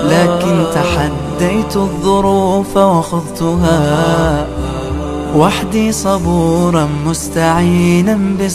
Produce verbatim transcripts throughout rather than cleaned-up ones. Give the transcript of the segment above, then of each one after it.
لكن تحديت الظروف وخضتها وحدي صبورا مستعينا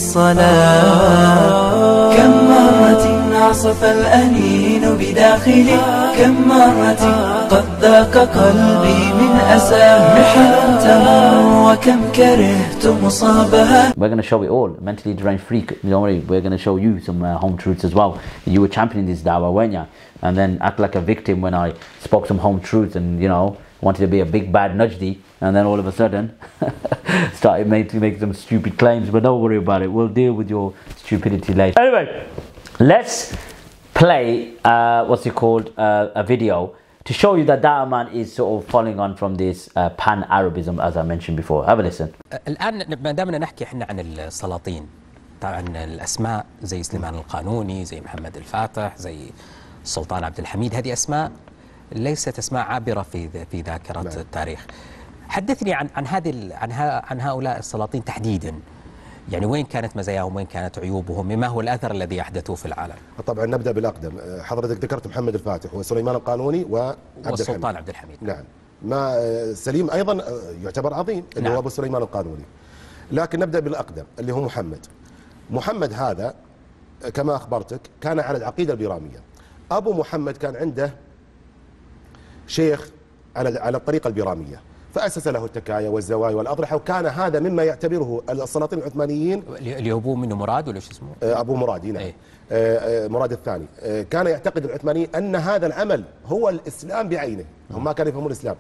بالصلاة. كم مرة عصف الأنين بداخلي، كم مرة قد ذاق قلبي من أسى محنتها، وكم كرهت مصابها. We're going to show it all. Mentally deranged freak, don't worry, we're going to show you some uh, home truths as well. You were championing this dawah, weren't you? And then act like a victim when I spoke some home truths and, you know, wanted to be a big bad Najdis, and then all of a sudden started making make some stupid claims. But don't worry about it, we'll deal with your stupidity later. Anyway, let's play uh, what's it called uh, a video to show you that Dawah man is sort of following on from this uh, Pan-Arabism as I mentioned before. Have a listen. الآن ما دامنا نحكي احنا عن السلاطين، طبعا الأسماء زي سليمان القانوني، زي محمد الفاتح، زي السلطان عبد الحميد، هذه أسماء ليست أسماء عابرة في في ذاكرة نعم. التاريخ. حدثني عن عن هذه عن عن هؤلاء السلاطين تحديدا، يعني وين كانت مزاياهم، وين كانت عيوبهم، ما هو الأثر الذي أحدثوه في العالم؟ طبعا نبدأ بالأقدم. حضرتك ذكرت محمد الفاتح وسليمان القانوني وعبد والسلطان عبد الحميد. نعم. ما سليم أيضا يعتبر عظيم اللي نعم. هو أبو سليمان القانوني. لكن نبدأ بالأقدم اللي هو محمد. محمد هذا كما أخبرتك كان على العقيدة البيرامية. أبو محمد كان عنده شيخ على على الطريقة البيرامية، فأسس له التكايا والزوايا والأضرحة، وكان هذا مما يعتبره السلاطين العثمانيين. اللي هو أبوه منه مراد ولا شو اسمه؟ أبو مراد نعم. ايه؟ مراد الثاني. كان يعتقد العثمانيين أن هذا العمل هو الإسلام بعينه، هم ما كانوا يفهمون الإسلام.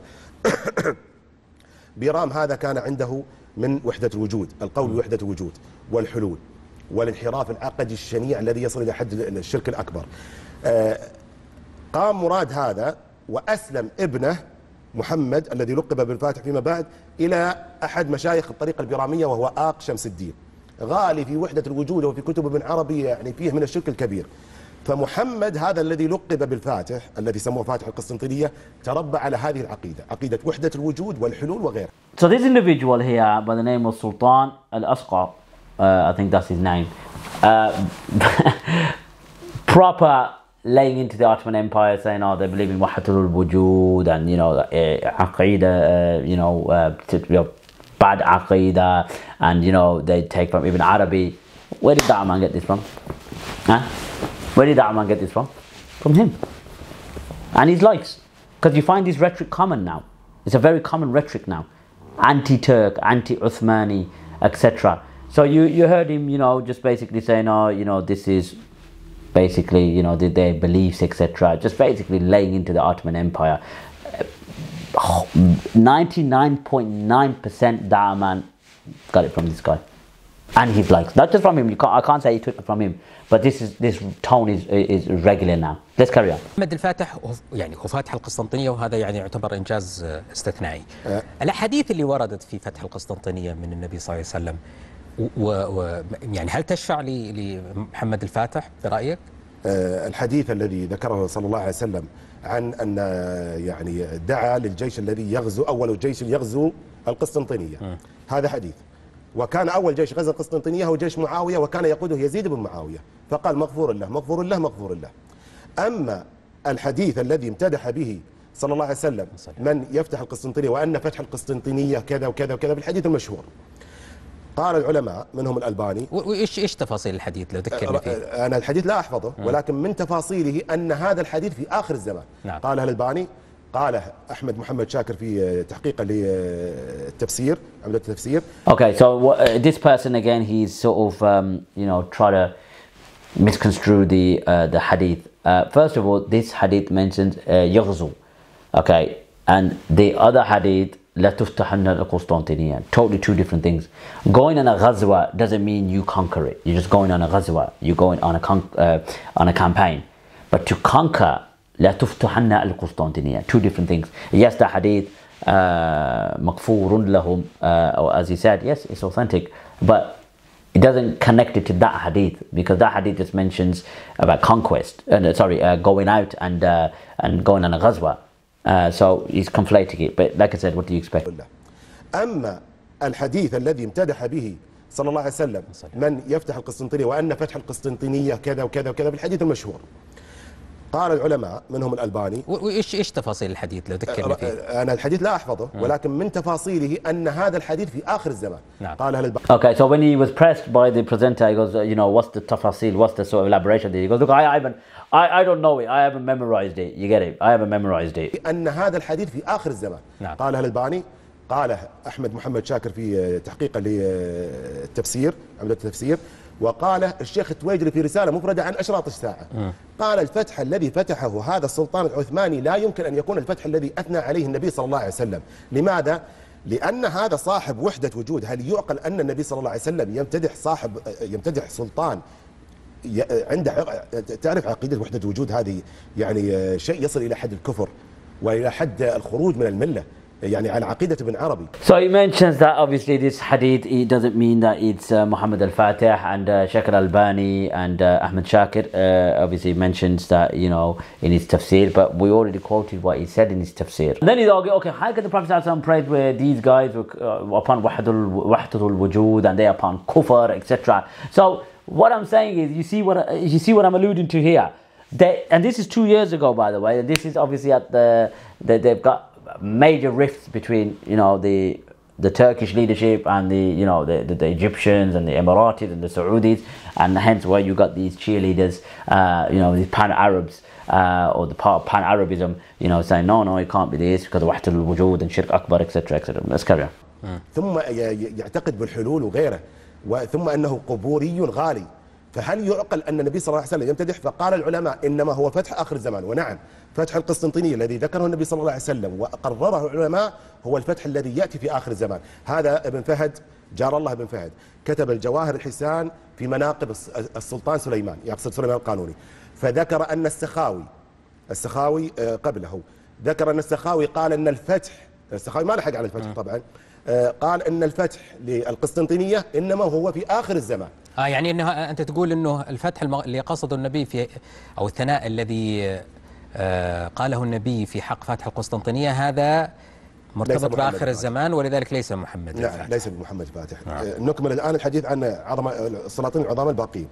بيرام هذا كان عنده من وحدة الوجود، القول بوحدة الوجود والحلول والانحراف العقدي الشنيع الذي يصل إلى حد الشرك الأكبر. قام مراد هذا وأسلم ابنه محمد الذي لقب بالفاتح فيما بعد إلى أحد مشايخ الطريقة البيرامية وهو آق شمس الدين، غالي في وحدة الوجود وفي كتب ابن عربي، يعني فيه من الشرك الكبير. فمحمد هذا الذي لقب بالفاتح الذي سموه فاتح القسطنطينية تربى على هذه العقيدة، عقيدة وحدة الوجود والحلول وغيرها. So this individual here by the name of Sultan al-Asqa, uh, I think that's his name, uh, proper laying into the Ottoman Empire, saying, oh, they believe in Wahdatul Wujud and, you know, uh, Aqidah, uh, you know, uh, you know, bad Aqidah, and, you know, they take from Ibn Arabi. Where did Dawah man get this from? Huh? Where did Dawah man get this from? From him. And his likes. Because you find this rhetoric common now. It's a very common rhetoric now. Anti-Turk, anti-Uthmani, et cetera. So you, you heard him, you know, just basically saying, oh, you know, this is basically, you know, their beliefs, et cetera. Just basically laying into the Ottoman Empire. ninety-nine point nine percent Dawah man got it from this guy. And his likes. Not just from him, you can't, I can't say he took it from him, but this is this tone is is regular now. Let's carry on. محمد الفاتح يعني هو فاتح القسطنطينية، وهذا يعني يعتبر إنجاز استثنائي. أه. الأحاديث اللي وردت في فتح القسطنطينية من النبي صلى الله عليه وسلم، و, و يعني هل تشفع لمحمد الفاتح برأيك؟ أه الحديث الذي ذكره صلى الله عليه وسلم عن أن يعني دعا للجيش الذي يغزو، أول جيش يغزو القسطنطينية. م. هذا حديث. وكان أول جيش غزا القسطنطينية هو جيش معاوية، وكان يقوده يزيد بن معاوية، فقال مغفور له مغفور له مغفور له. أما الحديث الذي امتدح به صلى الله عليه وسلم من يفتح القسطنطينية وأن فتح القسطنطينية كذا وكذا وكذا بالحديث المشهور، قال العلماء منهم الألباني. وإيش إيش تفاصيل الحديث لو ذكرني فيه؟ أنا الحديث لا أحفظه، ولكن من تفاصيله أن هذا الحديث في آخر الزمان. نعم. قاله الألباني، قاله أحمد محمد شاكر في تحقيقه للتفسير، عملية التفسير. Okay, so uh, this person again, he's sort of um, you know try to misconstrue the uh, the hadith. Uh, first of all, this hadith mentions يغزو, uh, okay, and the other hadith لا تفتحن القسطنطينية. Totally two different things. Going on a ghazwa doesn't mean you conquer it. You're just going on a ghazwa. You're going on a con uh, on a campaign. But to conquer, لا تفتحن القسطنطينية. Two different things. Yes, the hadith uh, مغفور لهم, uh, or as he said, yes, it's authentic, but it doesn't connect it to that hadith, because that hadith just mentions about conquest. Uh, sorry, uh, going out and uh, and going on a ghazwa. Uh, so he's conflating it. But like I said, what do you expect? أما الحديث الذي امتدح به صلى الله عليه وسلم من يفتح القسطنطينية وأن فتح القسطنطينية كذا وكذا وكذا بالحديث المشهور، قال العلماء منهم الألباني. وإيش إيش تفاصيل الحديث لو ذكرني فيه؟ أنا الحديث لا أحفظه ولكن من تفاصيله أن هذا الحديث في آخر الزمان. نعم. قال أهل الباني. Okay, so when he was pressed by the presenter, he goes, uh, you know, what's the tafasil, what's the sort of elaboration there? He goes, look, I, I haven't, I, I don't know it, I haven't memorized it. You get it? I haven't memorized it. أن هذا الحديث في آخر الزمان. نعم. قال أهل الباني، قاله أحمد محمد شاكر في تحقيقه للتفسير، عملة التفسير، وقاله الشيخ التويجري في رسالة مفردة عن أشراط الساعة. م. قال الفتح الذي فتحه هذا السلطان العثماني لا يمكن أن يكون الفتح الذي أثنى عليه النبي صلى الله عليه وسلم. لماذا؟ لأن هذا صاحب وحدة وجود. هل يعقل أن النبي صلى الله عليه وسلم يمتدح صاحب يمتدح سلطان عنده تعرف عقيدة وحدة وجود هذه يعني شيء يصل إلى حد الكفر وإلى حد الخروج من الملة يعني على عقيدة ابن عربي. So he mentions that obviously this hadith, it doesn't mean that it's uh, Muhammad al-Fatih and uh, Sheikh al-Albani and uh, Ahmed Shakir uh, obviously mentions that, you know, in his tafsir, but we already quoted what he said in his tafsir. And then he's arguing, okay, how can the Prophet ﷺ praise where these guys were uh, upon wahdatul wahdatul wujud and they upon kufr, et cetera. So what I'm saying is, you see what you see what I'm alluding to here. They, and this is two years ago, by the way. This is obviously at the, the they've got major rifts between, you know, the the Turkish leadership and the, you know, the, the, the Egyptians and the Emiratis and the Saudis, and hence why you got these cheerleaders, uh, you know, these Pan-Arabs uh, or the part of Pan-Arabism, you know, saying no, no, it can't be this because of wahdatul wujud and shirk akbar, et cetera, et cetera. Let's carry on. ثم يعتقد بالحلول وغيره، وثم أنه قبوري غالي. فهل يعقل أن النبي صلى الله عليه وسلم يمتدح؟ فقال العلماء إنما هو فتح آخر الزمان. ونعم، فتح القسطنطينية الذي ذكره النبي صلى الله عليه وسلم وقرره العلماء هو الفتح الذي يأتي في آخر الزمان. هذا ابن فهد جار الله ابن فهد كتب الجواهر الحسان في مناقب السلطان سليمان، يقصد سليمان القانوني، فذكر أن السخاوي السخاوي قبله ذكر أن السخاوي قال أن الفتح، السخاوي ما لحق على الفتح طبعا، قال أن الفتح للقسطنطينية إنما هو في آخر الزمان. آه يعني أنه أنت تقول أنه الفتح اللي قصده النبي في أو الثناء الذي آه قاله النبي في حق فتح القسطنطينية هذا مرتبط بآخر الزمان، ولذلك ليس محمد لا الفاتح. ليس بمحمد الفاتح. نعم. نكمل الآن الحديث عن عظماء السلاطين العظام الباقيين.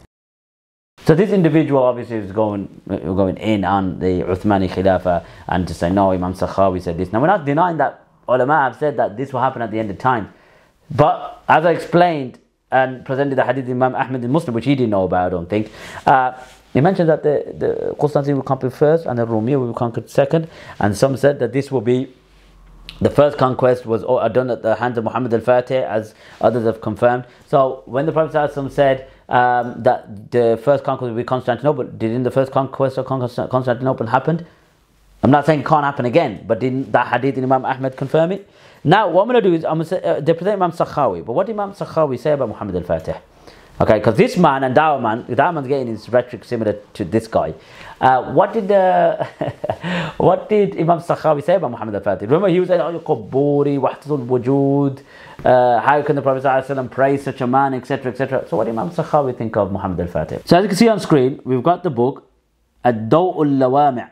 So this individual obviously is going going in on the Uthmani Khilafah and to say no, Imam Sakhawi said this. Now we're not denying that ulama have said that this will happen at the end of time, but as I explained and presented the hadith of Imam Ahmad in Muslim, which he didn't know about, I don't think, uh, he mentioned that the, the Constantine will conquer first and the Romeo will conquer second, and some said that this will be the first conquest was done at the hands of Muhammad al-Fatih, as others have confirmed. So when the Prophet ﷺ said um, that the first conquest will be Constantinople, didn't the first conquest of Constantinople happen? I'm not saying it can't happen again, but didn't that hadith in Imam Ahmad confirm it? Now what I'm going to do is I'm going to say, uh, they present Imam Sakhawi, but what did Imam Sakhawi say about Muhammad al-Fatih? Okay, because this man and Dawah man, Dawah man's getting his rhetoric similar to this guy. Uh, what did uh, what did Imam Sakhawi say about Muhammad al-Fatih? Remember, he was saying, "Oh, Qabburi, wahdatul wujud. Uh, how can the Prophet ﷺ praise such a man, et cetera, et cetera" So, what did Imam Sakhawi think of Muhammad al-Fatih? So, as you can see on screen, we've got the book Ad-Daw'u al-Lawami'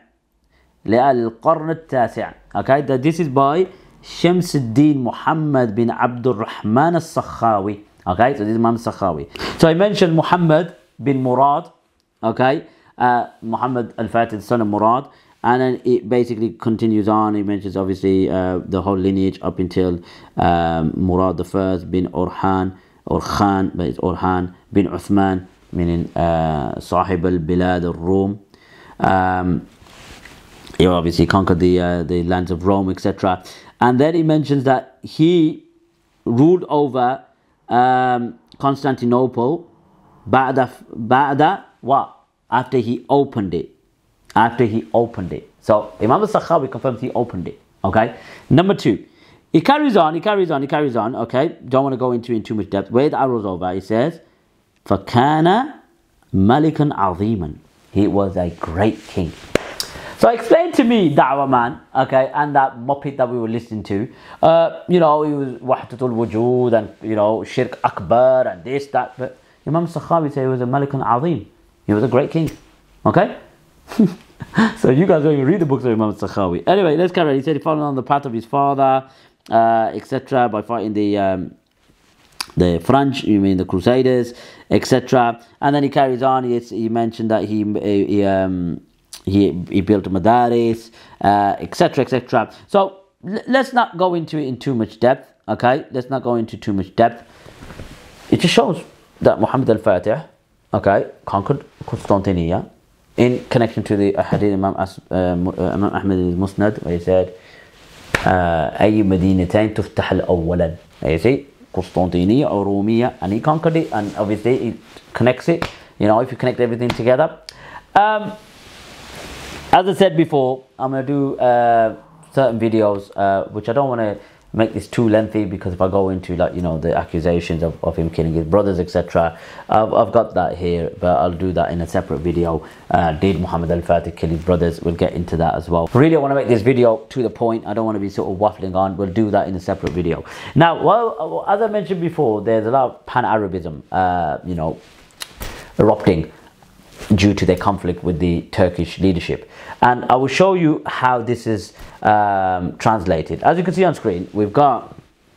للقرن التاسع. Okay, this is by Shams ad-Din Muhammad bin Abdul Rahman al-Sakhawi. Okay, so this is Imam Sakhawi. So I mentioned Muhammad bin Murad, okay, uh, Muhammad al-Fatih, son of Murad, and then it basically continues on. He mentions obviously uh, the whole lineage up until um, Murad the first bin Orhan, or Khan, but it's Orhan bin Uthman, meaning uh, Sahib al-Bilad al-Rum. Um, he obviously conquered the, uh, the lands of Rome, et cetera. And then he mentions that he ruled over Um, Constantinople, ba'da, ba'da, what? After he opened it. After he opened it. So Imam al-Sakhawi confirms he opened it. Okay. Number two, he carries on, he carries on, he carries on. Okay. Don't want to go into in too much depth. Where the arrow's over, he says, فَكَانَ مَلِكًا عَظِيمًا. He was a great king. So explain to me, Dawah man, okay, and that muppet that we were listening to, uh, you know, he was wahdatul wujud and, you know, shirk akbar and this, that, but Imam Sakhawi said he was a Malik al-Azim. He was a great king, okay? So you guys don't even read the books of Imam Sakhawi. Anyway, let's carry on. He said he followed on the path of his father, uh, et cetera, by fighting the um, the French, you mean the Crusaders, et cetera. And then he carries on. He, he mentioned that he, he um, he, he built Madaris, uh, etc, et cetera. So let's not go into it in too much depth, okay? Let's not go into too much depth. It just shows that Muhammad al-Fatih, okay, conquered Constantinople in connection to the hadith Imam, As, uh, Imam Ahmad al-Musnad, where he said, أي مدينتين تفتح الأولا. You see, Constantinople or Romania, and he conquered it, and obviously it connects it, you know, if you connect everything together. Um, as I said before, I'm going to do uh, certain videos, uh, which I don't want to make this too lengthy, because if I go into, like, you know, the accusations of, of him killing his brothers, etc., I've, I've got that here, but I'll do that in a separate video. Uh, did Muhammad al-Fatih kill his brothers? We'll get into that as well. Really, I want to make this video to the point. I don't want to be sort of waffling on. We'll do that in a separate video. Now, well, as I mentioned before, there's a lot of Pan-Arabism, uh, you know, erupting due to their conflict with the Turkish leadership, and I will show you how this is um, translated. As you can see on screen, we've got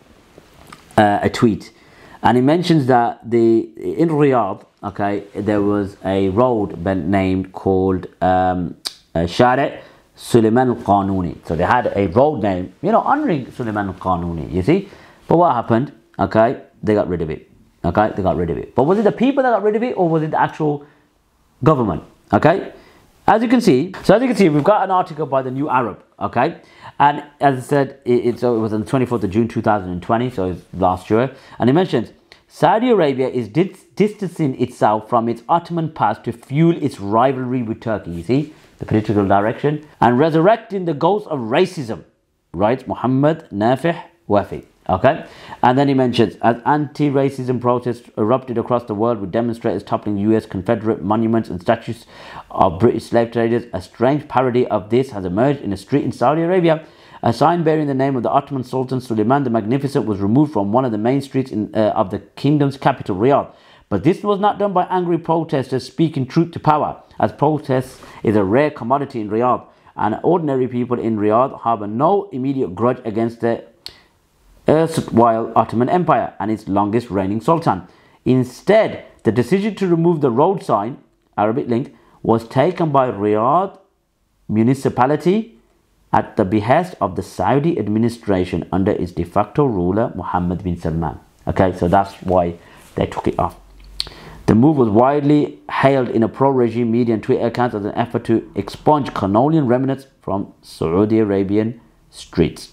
uh, a tweet, and it mentions that the in Riyadh, okay, there was a road named called um, Share Suleiman al-Qanuni. So they had a road name, you know, honoring Suleiman al-Qanuni, you see. But what happened? Okay, they got rid of it. Okay, they got rid of it. But was it the people that got rid of it, or was it the actual government? Okay, as you can see, so as you can see, we've got an article by the New Arab, okay, and as I said, it, it, so it was on the twenty-fourth of June two thousand twenty, so it's last year, and it mentions Saudi Arabia is dis distancing itself from its Ottoman past to fuel its rivalry with Turkey. You see the political direction, and resurrecting the ghost of racism, writes Muhammad Nafih Wafi. Okay, and then he mentions, as anti-racism protests erupted across the world with demonstrators toppling U S Confederate monuments and statues of British slave traders, a strange parody of this has emerged in a street in Saudi Arabia. A sign bearing the name of the Ottoman Sultan Suleiman the Magnificent was removed from one of the main streets in, uh, of the kingdom's capital, Riyadh. But this was not done by angry protesters speaking truth to power, as protest is a rare commodity in Riyadh, and ordinary people in Riyadh harbor no immediate grudge against the erstwhile Ottoman Empire and its longest reigning sultan. Instead, the decision to remove the road sign, Arabic link, was taken by Riyadh municipality at the behest of the Saudi administration under its de facto ruler Mohammed bin Salman. Okay, so that's why they took it off. The move was widely hailed in a pro-regime media and Twitter accounts as an effort to expunge colonial remnants from Saudi Arabian streets.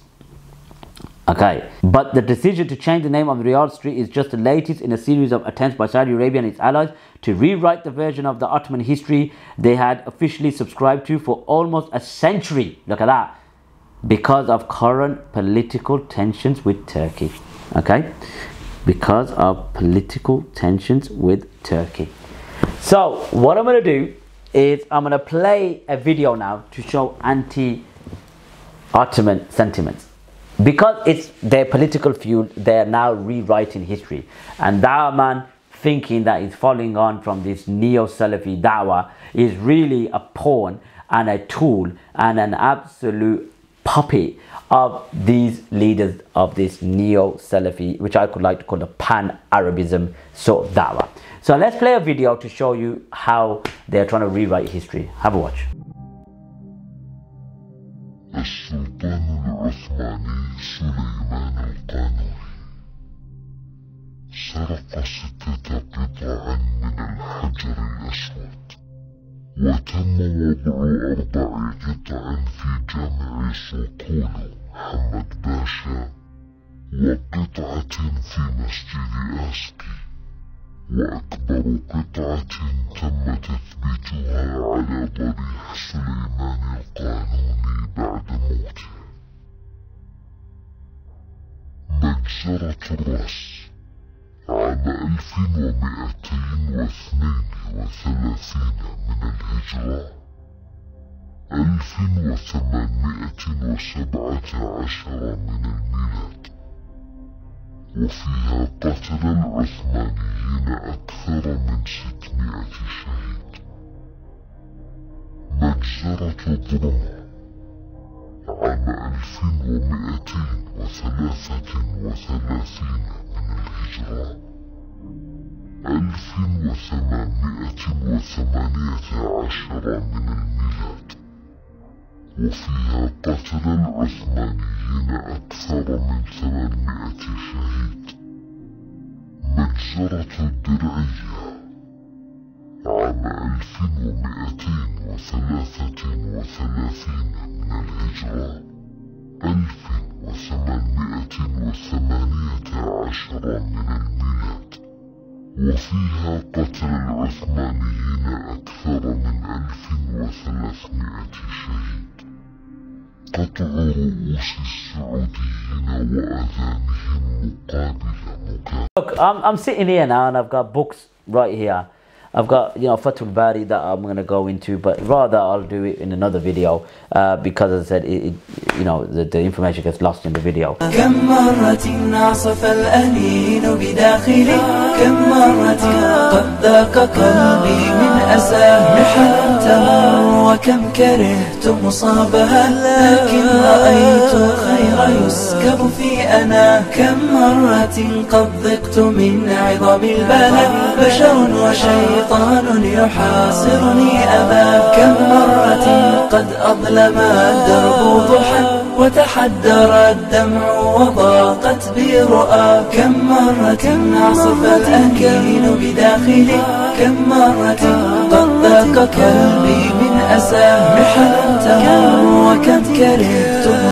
Okay, but the decision to change the name of Riyadh Street is just the latest in a series of attempts by Saudi Arabia and its allies to rewrite the version of the Ottoman history they had officially subscribed to for almost a century. Look at that. Because of current political tensions with Turkey. Okay, because of political tensions with Turkey. So what I'm going to do is I'm going to play a video now to show anti-Ottoman sentiments. Because it's their political feud, they are now rewriting history. And that man thinking that he's following on from this neo-Salafi Dawah is really a pawn and a tool and an absolute puppet of these leaders of this neo-Salafi, which I could like to call the Pan-Arabism sort of Dawah. So let's play a video to show you how they're trying to rewrite history. Have a watch. السلطان العثماني سليمان القانوني سرق ستة قطع من الحجر الأسود، وتم وضع أربع قطع في جامع صقول محمد باشا، وقطعة في مسجد آسكي، وأكبر قطعة تم تثبيتها على ضريح سليمان القانوني بعد موته. مجزرة الرأس عام ألف ومئتين واثنين وثلاثين من الهجرة، ألف وثمانمئة وسبعة عشر من الميلاد، وفيها قتل العثمانيين أكثر من ستمائة شهيد. مجزرة ظلمة عام ألف ومئتين وثلاثة وثلاثين من الهجرة، ألف وثمانمئة وثمانية عشر من الميلاد، وفيها قتل العثمانيين أكثر من ثمانمائة شهيد. مجزرة الدرعية عام ألف ومائتين وثلاثة وثلاثين من الهجرة، ألف وثمانمائة وثمانية عشر من الميلاد، وفيها قتل العثمانيين أكثر من ألف وثلاثمائة شهيد. قطع رؤوس السعوديين وأذانهم مقابل مكافأة. Look, I'm, I'm sitting here now and I've got books right here. I've got, you know, Fathul Bari that I'm going to go into, but rather I'll do it in another video uh, because as I said, it, it, you know, the, the information gets lost in the video. كم مرة عصف الأنين بداخلي، كم مرة قد ذاق قلبي من أساه محن تمر، وكم كرهت مصابها لكن رأيت الخير يسكب في أنا. كم مرة قد ضقت من عظم البلاء، بشر وشيطان يحاصرني أباه. كم مرة قد أظلم الدرب ضحى وتحدر الدمع وضاقت بي رؤى. كم مرة عصف الأنين بداخلي، كم مرة قد ذاق قلبي من أساه محن تمر، وكم كرهت